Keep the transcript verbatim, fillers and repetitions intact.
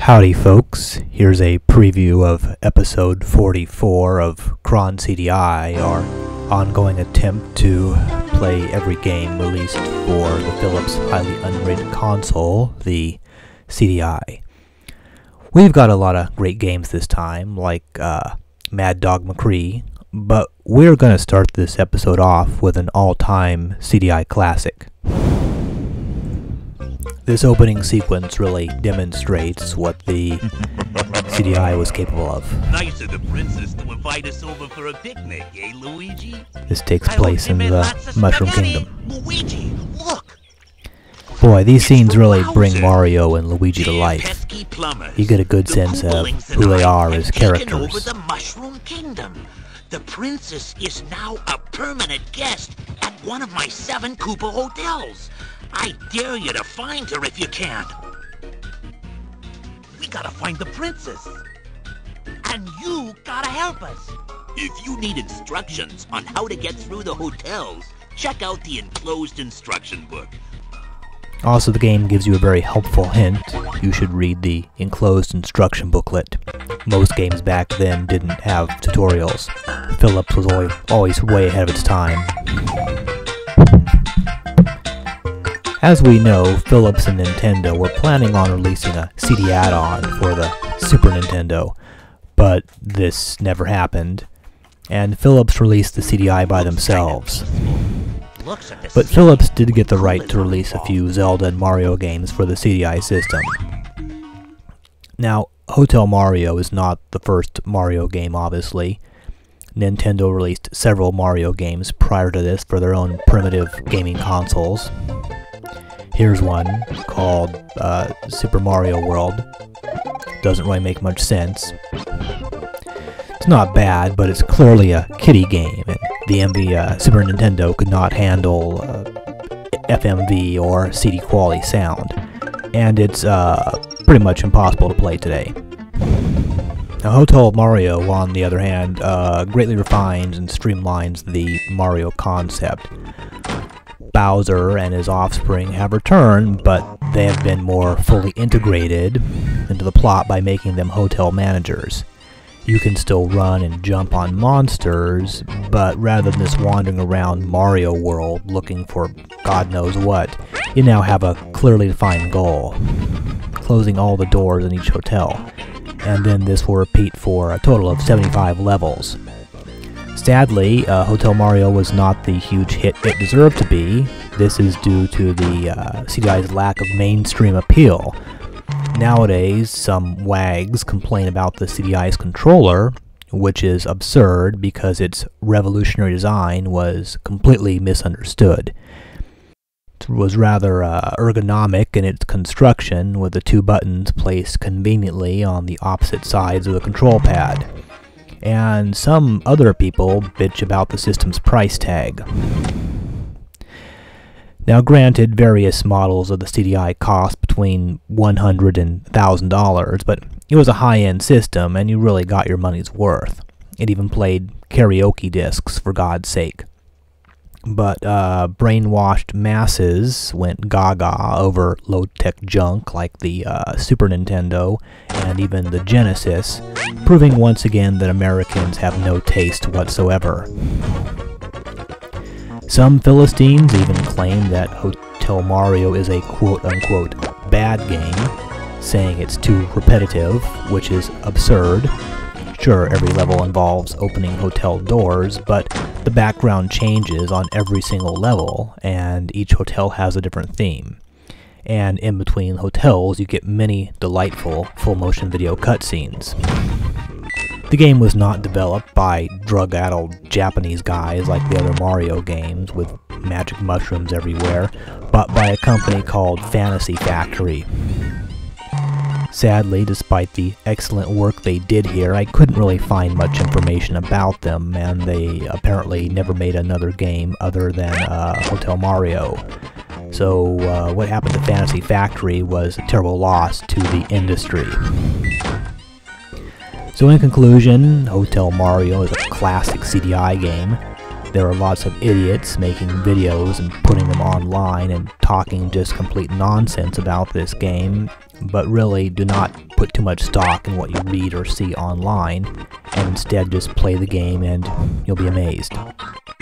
Howdy folks, here's a preview of episode forty-four of Cron C D I, our ongoing attempt to play every game released for the Philips highly unrated console, the C D I. We've got a lot of great games this time, like uh, Mad Dog McCree, but we're going to start this episode off with an all-time C D I classic. This opening sequence really demonstrates what the C D I was capable of. Nice of the princess to invite us over for a picnic, eh, Luigi? This takes place in the Mushroom Kingdom. Luigi, look! Boy, these scenes really bring Mario and Luigi to life. You get a good sense of who they are as characters. Over the Mushroom Kingdom. The princess is now a permanent guest at one of my seven Koopa hotels. I dare you to find her if you can. We gotta find the princess. And you gotta help us. If you need instructions on how to get through the hotels, check out the enclosed instruction book. Also, the game gives you a very helpful hint. You should read the enclosed instruction booklet. Most games back then didn't have tutorials. Philips was always, always way ahead of its time. As we know, Philips and Nintendo were planning on releasing a C D add-on for the Super Nintendo, but this never happened, and Philips released the C D I by themselves. But Philips did get the right to release a few Zelda and Mario games for the C D I system. Now, Hotel Mario is not the first Mario game, obviously. Nintendo released several Mario games prior to this for their own primitive gaming consoles. Here's one called uh, Super Mario World. Doesn't really make much sense. It's not bad, but it's clearly a kiddie game, and the M V uh, Super Nintendo could not handle uh, F M V or C D quality sound, and it's uh, pretty much impossible to play today. Now, Hotel Mario, on the other hand, uh, greatly refines and streamlines the Mario concept. Bowser and his offspring have returned, but they have been more fully integrated into the plot by making them hotel managers. You can still run and jump on monsters, but rather than just wandering around Mario World looking for God knows what, you now have a clearly defined goal, closing all the doors in each hotel, and then this will repeat for a total of seventy-five levels. Sadly, uh, Hotel Mario was not the huge hit it deserved to be. This is due to the uh, C D I's lack of mainstream appeal. Nowadays, some wags complain about the C D I's controller, which is absurd because its revolutionary design was completely misunderstood. It was rather uh, ergonomic in its construction, with the two buttons placed conveniently on the opposite sides of the control pad. And some other people bitch about the system's price tag. Now granted, various models of the C D I cost between one hundred dollars and one thousand dollars, but it was a high-end system and you really got your money's worth. It even played karaoke discs, for God's sake. But uh, brainwashed masses went gaga over low-tech junk like the uh, Super Nintendo and even the Genesis, proving once again that Americans have no taste whatsoever. Some Philistines even claim that Hotel Mario is a quote-unquote bad game, saying it's too repetitive, which is absurd. Sure, every level involves opening hotel doors, but the background changes on every single level, and each hotel has a different theme. And in between hotels, you get many delightful full-motion video cutscenes. The game was not developed by drug-addled Japanese guys like the other Mario games with magic mushrooms everywhere, but by a company called Fantasy Factory. Sadly, despite the excellent work they did here, I couldn't really find much information about them, and they apparently never made another game other than uh, Hotel Mario. So uh, what happened to Fantasy Factory was a terrible loss to the industry. So in conclusion, Hotel Mario is a classic C D I game. There are lots of idiots making videos and putting them online and talking just complete nonsense about this game, but really do not put too much stock in what you read or see online, and instead just play the game and you'll be amazed.